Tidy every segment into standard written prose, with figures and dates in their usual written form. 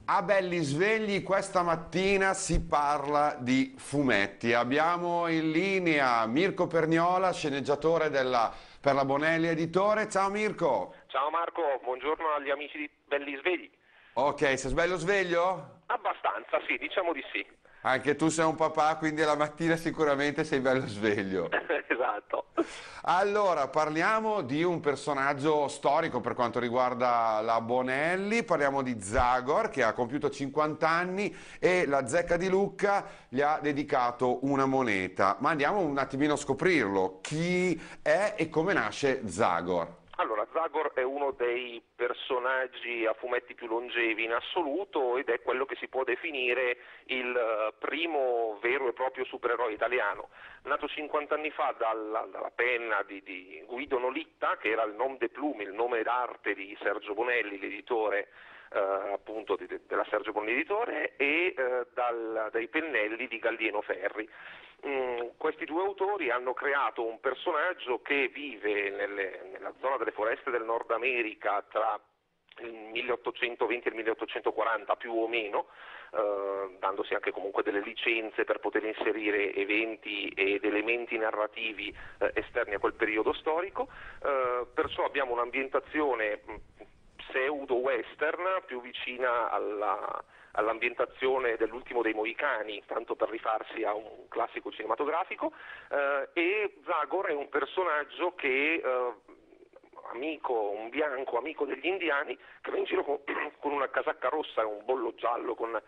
A Belli Svegli questa mattina si parla di fumetti. Abbiamo in linea Mirko Perniola, sceneggiatore per la Bonelli Editore. Ciao Mirko! Ciao Marco, buongiorno agli amici di Belli Svegli. Ok, sei bello sveglio? Abbastanza, sì, diciamo di sì. Anche tu sei un papà, quindi la mattina sicuramente sei bello sveglio. Esatto. Allora, parliamo di un personaggio storico per quanto riguarda la Bonelli, parliamo di Zagor che ha compiuto 50 anni e la Zecca di Lucca gli ha dedicato una moneta. Ma andiamo un attimino a scoprirlo. Chi è e come nasce Zagor? Allora, Zagor è uno dei personaggi a fumetti più longevi in assoluto ed è quello che si può definire il primo vero e proprio supereroe italiano. Nato 50 anni fa dalla penna di Guido Nolitta, che era il nom de plume, il nome d'arte di Sergio Bonelli, l'editore appunto della Sergio Bonelli Editore, e dai pennelli di Gallieno Ferri. Questi due autori hanno creato un personaggio che vive nella zona delle foreste del Nord America tra il 1820 e il 1840 più o meno, dandosi anche comunque delle licenze per poter inserire eventi ed elementi narrativi esterni a quel periodo storico, perciò abbiamo un'ambientazione pseudo-western più vicina all'ambientazione dell'Ultimo dei Mohicani, tanto per rifarsi a un classico cinematografico, e Zagor è un personaggio che amico, un bianco amico degli indiani, che va in giro con una casacca rossa e un bollo giallo con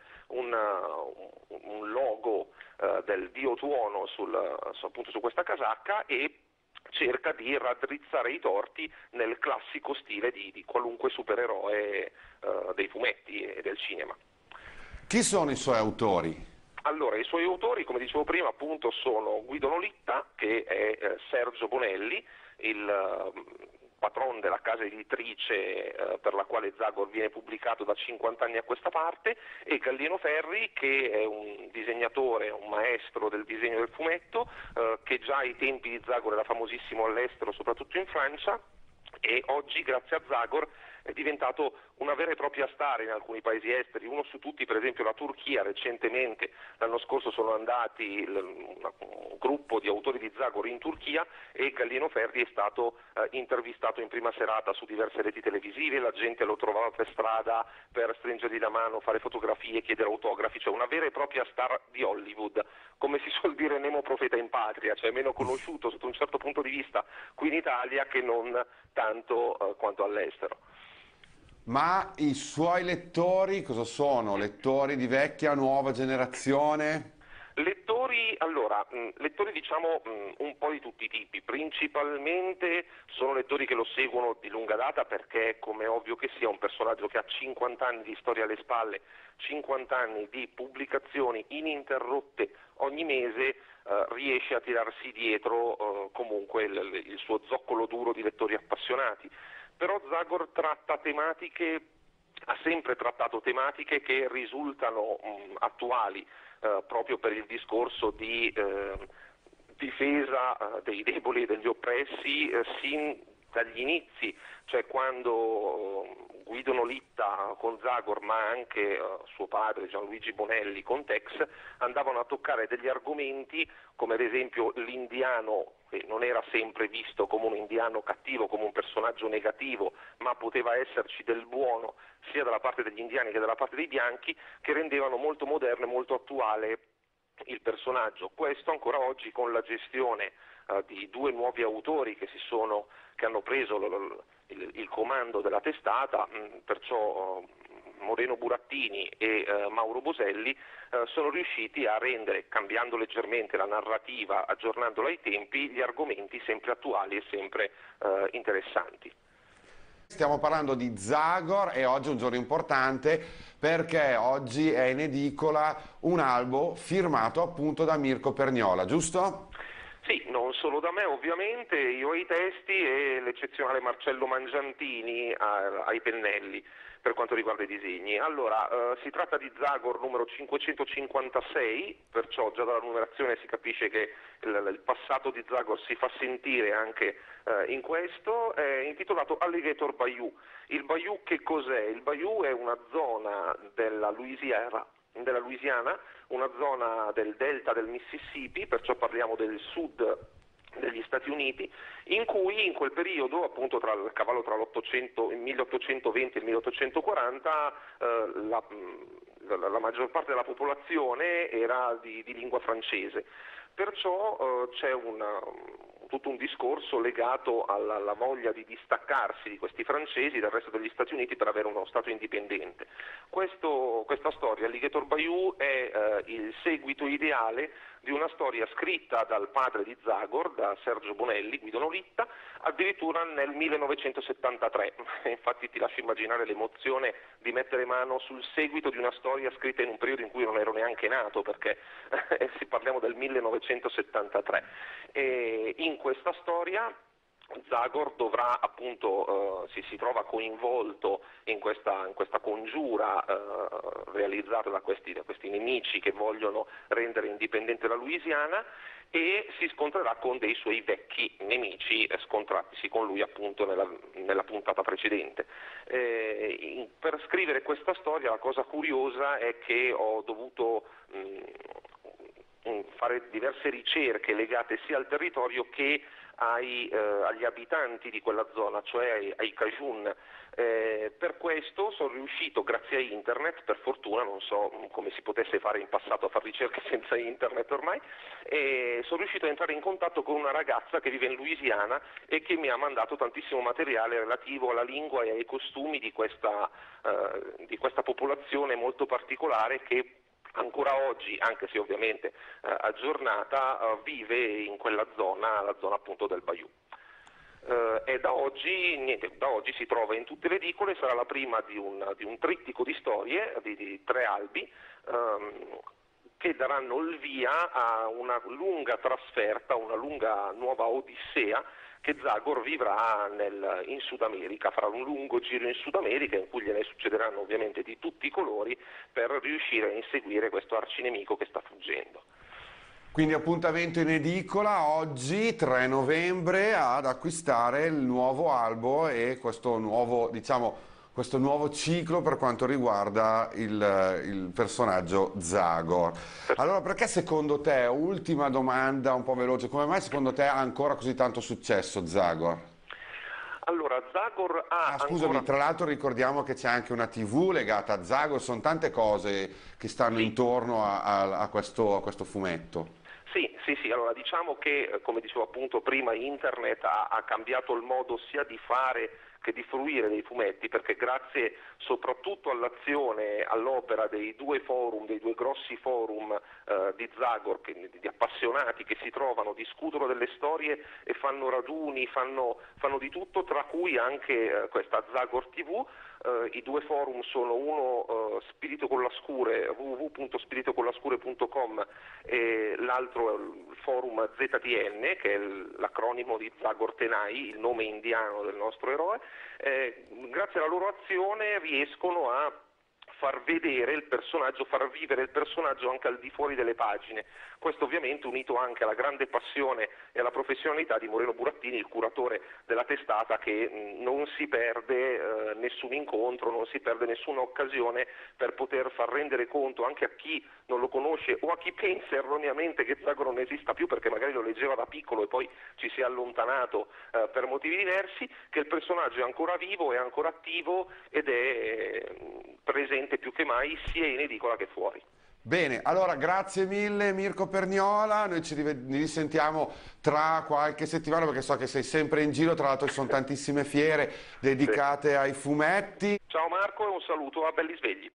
un logo del dio Tuono appunto su questa casacca, e cerca di raddrizzare i torti nel classico stile di qualunque supereroe dei fumetti e del cinema. Chi sono i suoi autori? Allora, i suoi autori, come dicevo prima, appunto sono Guido Nolitta, che è Sergio Bonelli, il patron della casa editrice per la quale Zagor viene pubblicato da 50 anni a questa parte, e Gallieno Ferri, che è un disegnatore, un maestro del disegno del fumetto, che già ai tempi di Zagor era famosissimo all'estero, soprattutto in Francia, e oggi grazie a Zagor è diventato una vera e propria star in alcuni paesi esteri, uno su tutti per esempio la Turchia. Recentemente, l'anno scorso, sono andati un gruppo di autori di Zagor in Turchia e Gallieno Ferri è stato intervistato in prima serata su diverse reti televisive, la gente lo trovava per strada per stringergli la mano, fare fotografie, chiedere autografi, cioè una vera e propria star di Hollywood, come si suol dire nemo profeta in patria, cioè meno conosciuto sotto un certo punto di vista qui in Italia che non tanto quanto all'estero. Ma i suoi lettori cosa sono? Lettori di vecchia, nuova generazione? Lettori, allora, lettori diciamo un po' di tutti i tipi, principalmente sono lettori che lo seguono di lunga data perché, come è ovvio che sia, un personaggio che ha 50 anni di storia alle spalle, 50 anni di pubblicazioni ininterrotte ogni mese, riesce a tirarsi dietro comunque il suo zoccolo duro di lettori appassionati. Però Zagor ha sempre trattato tematiche che risultano attuali, proprio per il discorso di difesa dei deboli e degli oppressi sin dagli inizi, cioè quando Guido Nolitta con Zagor, ma anche suo padre Gianluigi Bonelli con Tex, andavano a toccare degli argomenti come ad esempio l'indiano, che non era sempre visto come un indiano cattivo, come un personaggio negativo, ma poteva esserci del buono sia dalla parte degli indiani che dalla parte dei bianchi, che rendevano molto moderno e molto attuale il personaggio. Questo ancora oggi, con la gestione di due nuovi autori che hanno preso il comando della testata, perciò Moreno Burattini e Mauro Boselli, sono riusciti a rendere, cambiando leggermente la narrativa, aggiornandola ai tempi, gli argomenti sempre attuali e sempre interessanti. Stiamo parlando di Zagor e oggi è un giorno importante perché oggi è in edicola un albo firmato appunto da Mirko Perniola, giusto? Sì, non solo da me ovviamente, io ai testi e l'eccezionale Marcello Mangiantini ai pennelli. per quanto riguarda i disegni. Allora, si tratta di Zagor numero 556, perciò già dalla numerazione si capisce che il passato di Zagor si fa sentire anche in questo. È intitolato Alligator Bayou. Il Bayou che cos'è? Il Bayou è una zona della Louisiana, una zona del delta del Mississippi, perciò parliamo del sud degli Stati Uniti, in cui in quel periodo, appunto a cavallo tra il 1820 e il 1840, la maggior parte della popolazione era di lingua francese. Perciò c'è tutto un discorso legato alla voglia di distaccarsi di questi francesi dal resto degli Stati Uniti per avere uno Stato indipendente. Questa storia, Alligator Bayou, è il seguito ideale di una storia scritta dal padre di Zagor, da Sergio Bonelli, Guido Nolitta, addirittura nel 1973. Infatti ti lascio immaginare l'emozione di mettere mano sul seguito di una storia scritta in un periodo in cui non ero neanche nato, perché parliamo del 1973. E in questa storia Zagor dovrà appunto, si trova coinvolto in questa congiura realizzata da questi nemici che vogliono rendere indipendente la Louisiana, e si scontrerà con dei suoi vecchi nemici scontratisi con lui appunto nella puntata precedente. Per scrivere questa storia la cosa curiosa è che ho dovuto fare diverse ricerche legate sia al territorio che agli abitanti di quella zona, cioè ai Cajun. Per questo sono riuscito, grazie a internet, per fortuna, non so come si potesse fare in passato a fare ricerche senza internet ormai, sono riuscito a entrare in contatto con una ragazza che vive in Louisiana e che mi ha mandato tantissimo materiale relativo alla lingua e ai costumi di questa popolazione molto particolare che ancora oggi, anche se ovviamente aggiornata, vive in quella zona, la zona appunto del Bayou. E da oggi si trova in tutte le edicole, sarà la prima di un trittico di storie, di 3 albi, che daranno il via a una lunga trasferta, una lunga nuova odissea che Zagor vivrà in Sud America, farà un lungo giro in Sud America in cui gliene succederanno ovviamente di tutti i colori per riuscire a inseguire questo arcinemico che sta fuggendo. Quindi appuntamento in edicola oggi 3 novembre ad acquistare il nuovo albo e questo nuovo ciclo per quanto riguarda il personaggio Zagor. Allora, perché secondo te, ultima domanda un po' veloce, come mai secondo te ha ancora così tanto successo Zagor? Allora, Zagor ha scusami, tra l'altro ricordiamo che c'è anche una TV legata a Zagor, sono tante cose che stanno intorno a questo fumetto. Sì, allora diciamo che, come dicevo appunto prima, internet ha cambiato il modo sia di fare che di fruire dei fumetti, perché grazie soprattutto all'azione, all'opera dei due grossi forum di Zagor, di appassionati che si trovano, discutono delle storie e fanno raduni, fanno di tutto, tra cui anche questa Zagor TV. I due forum sono uno Spirito con la Scure, www.spiritoconlascure.com, e l'altro è il forum ZTN, che è l'acronimo di Zagor Tenai, il nome indiano del nostro eroe. Grazie alla loro azione riescono a far vedere il personaggio, far vivere il personaggio anche al di fuori delle pagine. Questo ovviamente unito anche alla grande passione e alla professionalità di Moreno Burattini, il curatore della testata, che non si perde nessun incontro, non si perde nessuna occasione per poter far rendere conto anche a chi non lo conosce o a chi pensa erroneamente che Zagor non esista più perché magari lo leggeva da piccolo e poi ci si è allontanato per motivi diversi, che il personaggio è ancora vivo, è ancora attivo ed è presente più che mai sia in edicola che fuori. Bene, allora grazie mille Mirko Perniola, noi ci risentiamo tra qualche settimana perché so che sei sempre in giro, tra l'altro ci sono tantissime fiere dedicate ai fumetti. Ciao Marco e un saluto a belli svegli.